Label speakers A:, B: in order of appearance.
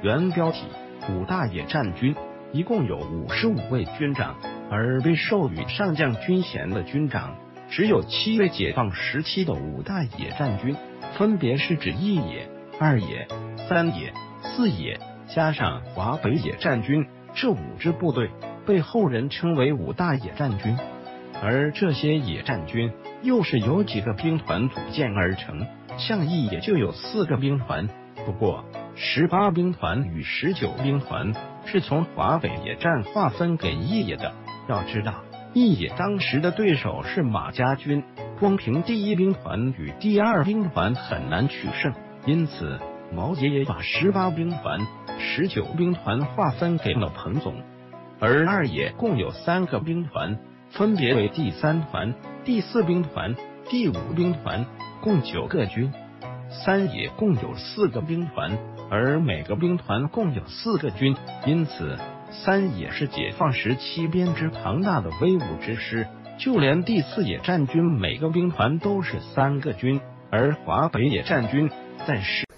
A: 原标题：五大野战军，一共有55位军长，而被授予上将军衔的军长只有7位。解放时期的五大野战军，分别是指一野、二野、三野、四野，加上华北野战军，这5支部队被后人称为五大野战军。而这些野战军又是由几个兵团组建而成，像一野就有4个兵团，不过18兵团与19兵团是从华北野战划分给一野的。要知道，一野当时的对手是马家军，光凭第1兵团与第2兵团很难取胜，因此毛爷爷把18兵团、19兵团划分给了彭总。而二野共有3个兵团，分别为第3团、第4兵团、第5兵团，共9个军。三野共有4个兵团，而每个兵团共有4个军，因此三野是解放时期编织庞大的威武之师。就连第4野战军每个兵团都是3个军，而华北野战军在